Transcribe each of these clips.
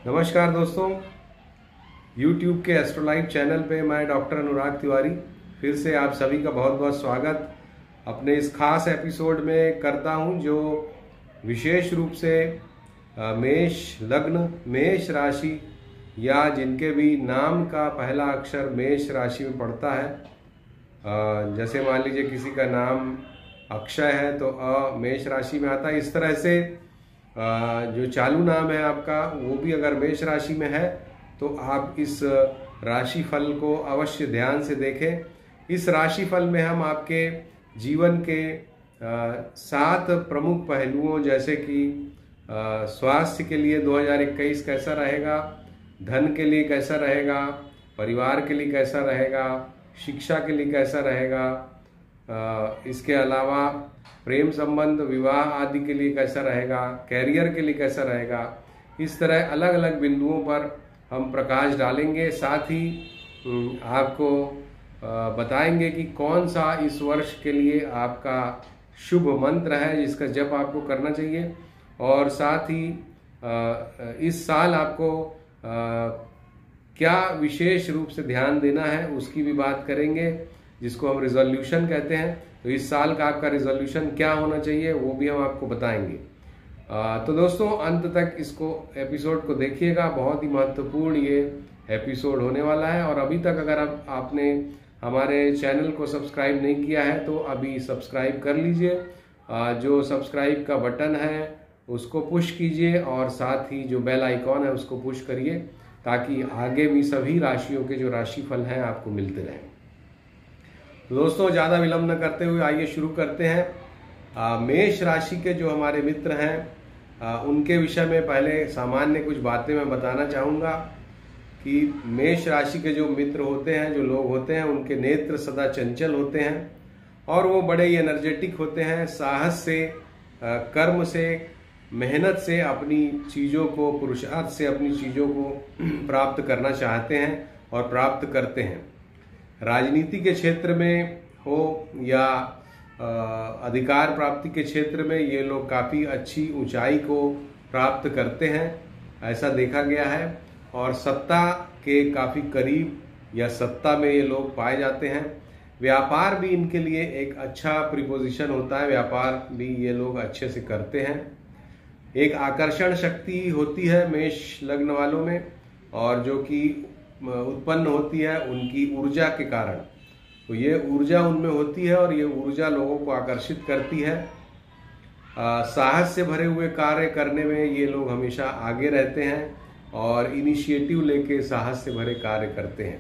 नमस्कार दोस्तों, YouTube के एस्ट्रोलाइव चैनल पे मैं डॉक्टर अनुराग तिवारी फिर से आप सभी का बहुत बहुत स्वागत अपने इस खास एपिसोड में करता हूं, जो विशेष रूप से मेष लग्न, मेष राशि या जिनके भी नाम का पहला अक्षर मेष राशि में पड़ता है। जैसे मान लीजिए किसी का नाम अक्षय है तो मेष राशि में आता है। इस तरह से जो चालू नाम है आपका वो भी अगर मेष राशि में है तो आप इस राशि फल को अवश्य ध्यान से देखें। इस राशि फल में हम आपके जीवन के 7 प्रमुख पहलुओं जैसे कि स्वास्थ्य के लिए 2021 कैसा रहेगा, धन के लिए कैसा रहेगा, परिवार के लिए कैसा रहेगा, शिक्षा के लिए कैसा रहेगा, इसके अलावा प्रेम संबंध, विवाह आदि के लिए कैसा रहेगा, कैरियर के लिए कैसा रहेगा, इस तरह अलग अलग बिंदुओं पर हम प्रकाश डालेंगे। साथ ही आपको बताएंगे कि कौन सा इस वर्ष के लिए आपका शुभ मंत्र है जिसका जप आपको करना चाहिए, और साथ ही इस साल आपको क्या विशेष रूप से ध्यान देना है उसकी भी बात करेंगे, जिसको हम रिजोल्यूशन कहते हैं। तो इस साल का आपका रिजोल्यूशन क्या होना चाहिए वो भी हम आपको बताएंगे। तो दोस्तों अंत तक इसको एपिसोड को देखिएगा, बहुत ही महत्वपूर्ण ये एपिसोड होने वाला है। और अभी तक अगर आपने हमारे चैनल को सब्सक्राइब नहीं किया है तो अभी सब्सक्राइब कर लीजिए। जो सब्सक्राइब का बटन है उसको पुश कीजिए और साथ ही जो बेल आइकॉन है उसको पुश करिए, ताकि आगे भी सभी राशियों के जो राशिफल हैं आपको मिलते रहें। दोस्तों ज़्यादा विलंब न करते हुए आइए शुरू करते हैं। मेष राशि के जो हमारे मित्र हैं उनके विषय में पहले सामान्य कुछ बातें मैं बताना चाहूँगा कि मेष राशि के जो मित्र होते हैं, जो लोग होते हैं, उनके नेत्र सदा चंचल होते हैं और वो बड़े ही एनर्जेटिक होते हैं। साहस से, कर्म से, मेहनत से अपनी चीज़ों को, पुरुषार्थ से अपनी चीज़ों को प्राप्त करना चाहते हैं और प्राप्त करते हैं। राजनीति के क्षेत्र में हो या अधिकार प्राप्ति के क्षेत्र में ये लोग काफ़ी अच्छी ऊंचाई को प्राप्त करते हैं, ऐसा देखा गया है। और सत्ता के काफ़ी करीब या सत्ता में ये लोग पाए जाते हैं। व्यापार भी इनके लिए एक अच्छा प्रीपोजिशन होता है, व्यापार भी ये लोग अच्छे से करते हैं। एक आकर्षण शक्ति होती है मेष लग्न वालों में, और जो कि उत्पन्न होती है उनकी ऊर्जा के कारण। तो ये ऊर्जा उनमें होती है और ये ऊर्जा लोगों को आकर्षित करती है। साहस से भरे हुए कार्य करने में ये लोग हमेशा आगे रहते हैं और इनिशिएटिव लेके साहस से भरे कार्य करते हैं।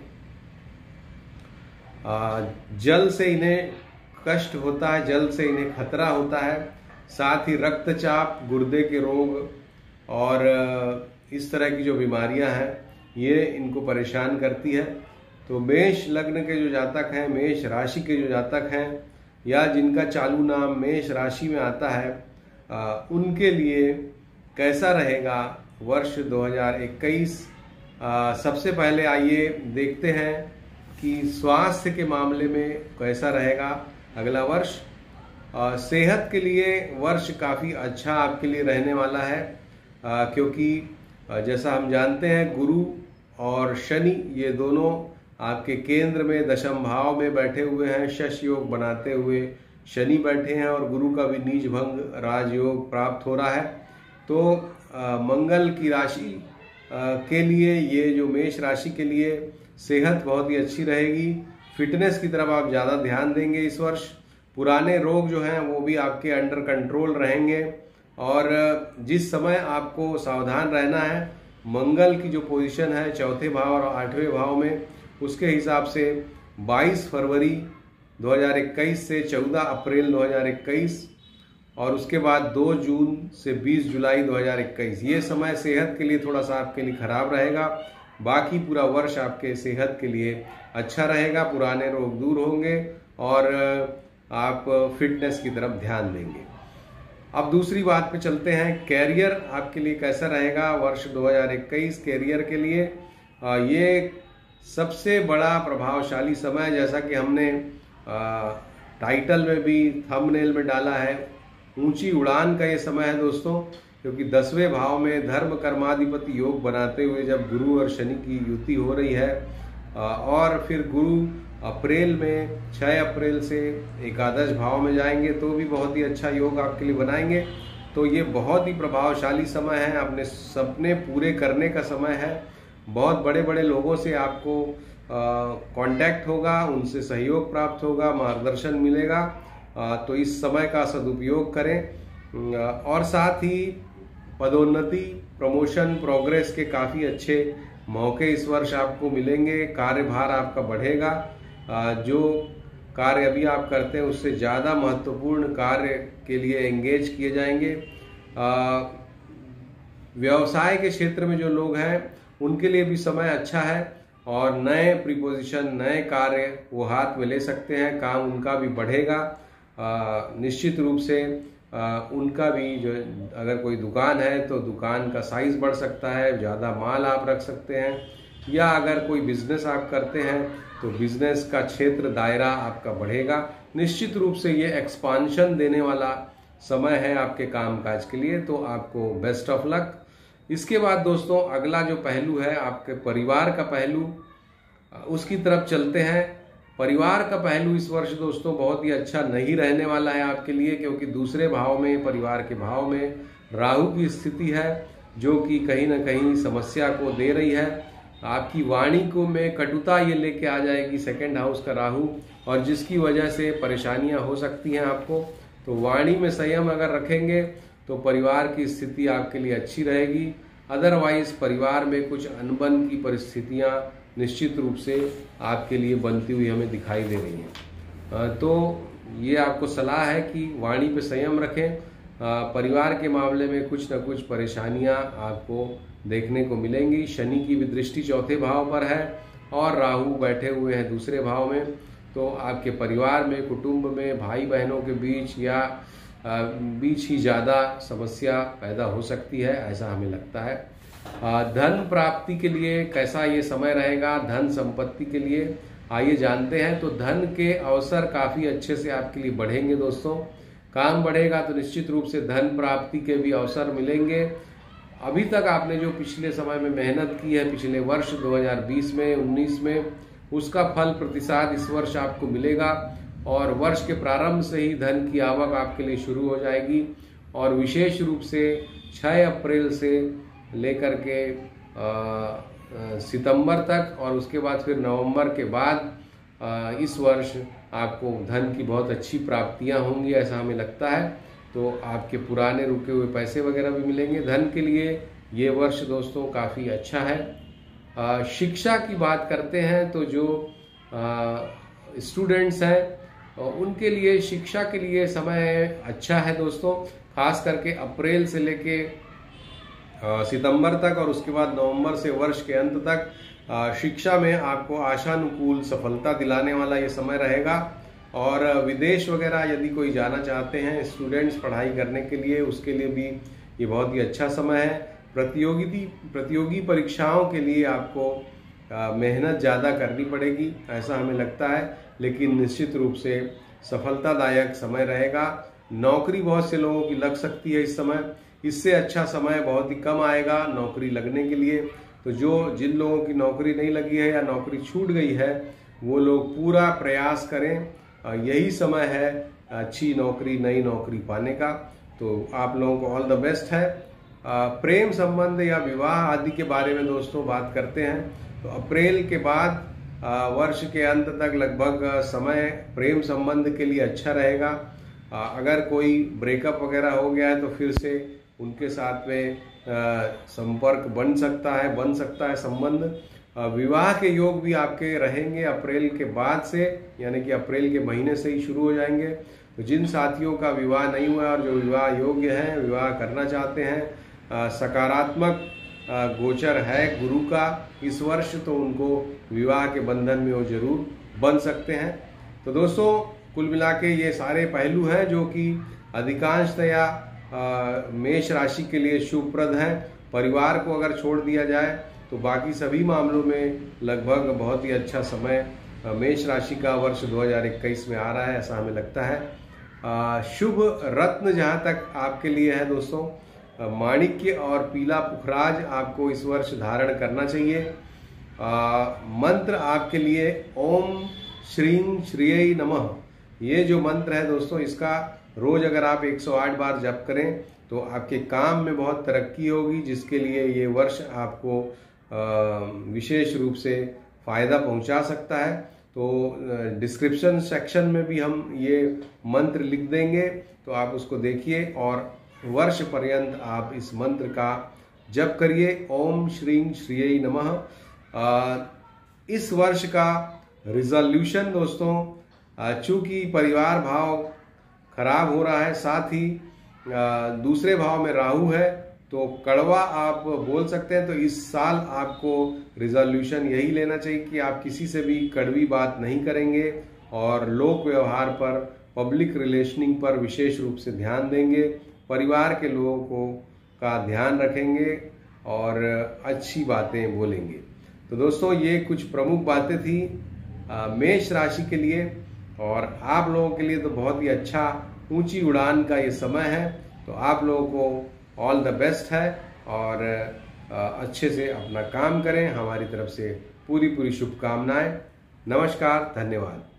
जल से इन्हें कष्ट होता है, जल से इन्हें खतरा होता है। साथ ही रक्तचाप, गुर्दे के रोग और इस तरह की जो बीमारियां हैं ये इनको परेशान करती है। तो मेष लग्न के जो जातक हैं, मेष राशि के जो जातक हैं या जिनका चालू नाम मेष राशि में आता है, उनके लिए कैसा रहेगा वर्ष 2021। सबसे पहले आइए देखते हैं कि स्वास्थ्य के मामले में कैसा रहेगा अगला वर्ष। सेहत के लिए वर्ष काफ़ी अच्छा आपके लिए रहने वाला है, क्योंकि जैसा हम जानते हैं गुरु और शनि ये दोनों आपके केंद्र में दशम भाव में बैठे हुए हैं। शश योग बनाते हुए शनि बैठे हैं और गुरु का भी नीच भंग राजयोग प्राप्त हो रहा है। तो मंगल की राशि के लिए ये जो मेष राशि के लिए सेहत बहुत ही अच्छी रहेगी। फिटनेस की तरफ आप ज़्यादा ध्यान देंगे इस वर्ष। पुराने रोग जो हैं वो भी आपके अंडर कंट्रोल रहेंगे। और जिस समय आपको सावधान रहना है, मंगल की जो पोजीशन है चौथे भाव और 8वें भाव में, उसके हिसाब से 22 फरवरी 2021 से 14 अप्रैल 2021 और उसके बाद 2 जून से 20 जुलाई 2021, ये समय सेहत के लिए थोड़ा सा आपके लिए खराब रहेगा। बाकी पूरा वर्ष आपके सेहत के लिए अच्छा रहेगा, पुराने रोग दूर होंगे और आप फिटनेस की तरफ ध्यान देंगे। अब दूसरी बात पे चलते हैं, कैरियर आपके लिए कैसा रहेगा वर्ष 2021। कैरियर के लिए ये सबसे बड़ा प्रभावशाली समय, जैसा कि हमने टाइटल में भी थंबनेल में डाला है, ऊंची उड़ान का ये समय है दोस्तों। क्योंकि 10वें भाव में धर्म कर्माधिपति योग बनाते हुए जब गुरु और शनि की युति हो रही है और फिर गुरु अप्रैल में 6 अप्रैल से एकादश भाव में जाएंगे तो भी बहुत ही अच्छा योग आपके लिए बनाएंगे। तो ये बहुत ही प्रभावशाली समय है, अपने सपने पूरे करने का समय है। बहुत बड़े बड़े लोगों से आपको कांटेक्ट होगा, उनसे सहयोग प्राप्त होगा, मार्गदर्शन मिलेगा। तो इस समय का सदुपयोग करें और साथ ही पदोन्नति, प्रमोशन, प्रोग्रेस के काफ़ी अच्छे मौके इस वर्ष आपको मिलेंगे। कार्यभार आपका बढ़ेगा, जो कार्य अभी आप करते हैं उससे ज़्यादा महत्वपूर्ण कार्य के लिए एंगेज किए जाएंगे। व्यवसाय के क्षेत्र में जो लोग हैं उनके लिए भी समय अच्छा है और नए प्रीपोजिशन, नए कार्य वो हाथ में ले सकते हैं, काम उनका भी बढ़ेगा। निश्चित रूप से उनका भी जो अगर कोई दुकान है तो दुकान का साइज बढ़ सकता है, ज़्यादा माल आप रख सकते हैं, या अगर कोई बिजनेस आप करते हैं तो बिजनेस का क्षेत्र, दायरा आपका बढ़ेगा। निश्चित रूप से ये एक्सपांशन देने वाला समय है आपके कामकाज के लिए, तो आपको बेस्ट ऑफ लक। इसके बाद दोस्तों अगला जो पहलू है आपके परिवार का पहलू, उसकी तरफ चलते हैं। परिवार का पहलू इस वर्ष दोस्तों बहुत ही अच्छा नहीं रहने वाला है आपके लिए, क्योंकि दूसरे भाव में, परिवार के भाव में राहु की स्थिति है जो कि कहीं ना कहीं समस्या को दे रही है। आपकी वाणी को में कटुता ये लेके आ जाएगी, सेकंड हाउस का राहु, और जिसकी वजह से परेशानियां हो सकती हैं आपको। तो वाणी में संयम अगर रखेंगे तो परिवार की स्थिति आपके लिए अच्छी रहेगी। अदरवाइज परिवार में कुछ अनबन की परिस्थितियां निश्चित रूप से आपके लिए बनती हुई हमें दिखाई दे रही हैं। तो ये आपको सलाह है कि वाणी पे संयम रखें। परिवार के मामले में कुछ न कुछ परेशानियां आपको देखने को मिलेंगी। शनि की भी दृष्टि चौथे भाव पर है और राहु बैठे हुए हैं दूसरे भाव में, तो आपके परिवार में, कुटुंब में, भाई बहनों के बीच या बीच ही ज़्यादा समस्या पैदा हो सकती है, ऐसा हमें लगता है। धन प्राप्ति के लिए कैसा ये समय रहेगा, धन संपत्ति के लिए आइए जानते हैं। तो धन के अवसर काफ़ी अच्छे से आपके लिए बढ़ेंगे दोस्तों। काम बढ़ेगा तो निश्चित रूप से धन प्राप्ति के भी अवसर मिलेंगे। अभी तक आपने जो पिछले समय में मेहनत की है, पिछले वर्ष 2020 में, 19 में, उसका फल प्रतिसाद इस वर्ष आपको मिलेगा और वर्ष के प्रारंभ से ही धन की आवक आपके लिए शुरू हो जाएगी। और विशेष रूप से 6 अप्रैल से लेकर के सितंबर तक और उसके बाद फिर नवंबर के बाद इस वर्ष आपको धन की बहुत अच्छी प्राप्तियां होंगी, ऐसा हमें लगता है। तो आपके पुराने रुके हुए पैसे वगैरह भी मिलेंगे। धन के लिए ये वर्ष दोस्तों काफ़ी अच्छा है। शिक्षा की बात करते हैं तो जो स्टूडेंट्स हैं उनके लिए शिक्षा के लिए समय अच्छा है दोस्तों, खास करके अप्रैल से लेके सितंबर तक और उसके बाद नवंबर से वर्ष के अंत तक शिक्षा में आपको आशानुकूल सफलता दिलाने वाला ये समय रहेगा। और विदेश वगैरह यदि कोई जाना चाहते हैं स्टूडेंट्स पढ़ाई करने के लिए, उसके लिए भी ये बहुत ही अच्छा समय है। प्रतियोगी परीक्षाओं के लिए आपको मेहनत ज़्यादा करनी पड़ेगी, ऐसा हमें लगता है, लेकिन निश्चित रूप से सफलतादायक समय रहेगा। नौकरी बहुत से लोगों की लग सकती है इस समय, इससे अच्छा समय बहुत ही कम आएगा नौकरी लगने के लिए। तो जिन लोगों की नौकरी नहीं लगी है या नौकरी छूट गई है वो लोग पूरा प्रयास करें, यही समय है अच्छी नौकरी, नई नौकरी पाने का। तो आप लोगों को ऑल द बेस्ट है। प्रेम संबंध या विवाह आदि के बारे में दोस्तों बात करते हैं तो अप्रैल के बाद वर्ष के अंत तक लगभग समय प्रेम संबंध के लिए अच्छा रहेगा। अगर कोई ब्रेकअप वगैरह हो गया है तो फिर से उनके साथ में संपर्क बन सकता है संबंध। विवाह के योग भी आपके रहेंगे अप्रैल के बाद से, यानी कि अप्रैल के महीने से ही शुरू हो जाएंगे। तो जिन साथियों का विवाह नहीं हुआ और जो विवाह योग्य हैं, विवाह करना चाहते हैं, सकारात्मक गोचर है गुरु का इस वर्ष, तो उनको विवाह के बंधन में वो जरूर बन सकते हैं। तो दोस्तों कुल मिला के ये सारे पहलू हैं जो कि अधिकांशतया मेष राशि के लिए शुभप्रद हैं। परिवार को अगर छोड़ दिया जाए तो बाकी सभी मामलों में लगभग बहुत ही अच्छा समय मेष राशि का वर्ष 2021 में आ रहा है, ऐसा हमें लगता है। शुभ रत्न जहाँ तक आपके लिए है दोस्तों, माणिक्य और पीला पुखराज आपको इस वर्ष धारण करना चाहिए। मंत्र आपके लिए ओम श्रीं श्रीयै नमः, ये जो मंत्र है दोस्तों, इसका रोज अगर आप 108 बार जप करें तो आपके काम में बहुत तरक्की होगी, जिसके लिए ये वर्ष आपको विशेष रूप से फायदा पहुंचा सकता है। तो डिस्क्रिप्शन सेक्शन में भी हम ये मंत्र लिख देंगे, तो आप उसको देखिए और वर्ष पर्यंत आप इस मंत्र का जप करिए। ओम श्रीं श्रीयै नमः। इस वर्ष का रिजोल्यूशन दोस्तों, चूंकि परिवार भाव खराब हो रहा है, साथ ही दूसरे भाव में राहु है, तो कड़वा आप बोल सकते हैं। तो इस साल आपको रिजोल्यूशन यही लेना चाहिए कि आप किसी से भी कड़वी बात नहीं करेंगे और लोक व्यवहार पर, पब्लिक रिलेशनिंग पर विशेष रूप से ध्यान देंगे, परिवार के लोगों को का ध्यान रखेंगे और अच्छी बातें बोलेंगे। तो दोस्तों, ये कुछ प्रमुख बातें थी मेष राशि के लिए, और आप लोगों के लिए तो बहुत ही अच्छा ऊंची उड़ान का ये समय है। तो आप लोगों को ऑल द बेस्ट है और अच्छे से अपना काम करें। हमारी तरफ से पूरी शुभकामनाएं। नमस्कार, धन्यवाद।